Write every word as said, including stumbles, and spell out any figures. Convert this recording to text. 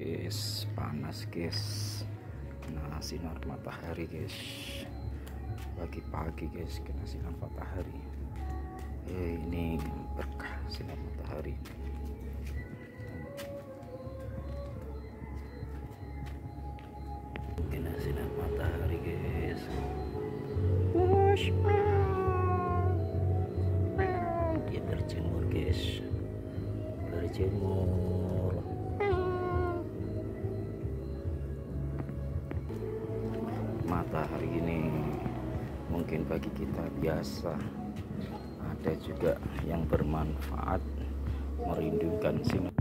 Guys, panas guys. Nah, sinar matahari guys, pagi-pagi guys kena sinar matahari. Eh, ini berkah sinar matahari. Kena sinar matahari guys. Wush, dia berjemur guys, berjemur. Matahari ini mungkin bagi kita biasa, ada juga yang bermanfaat, merindukan sinar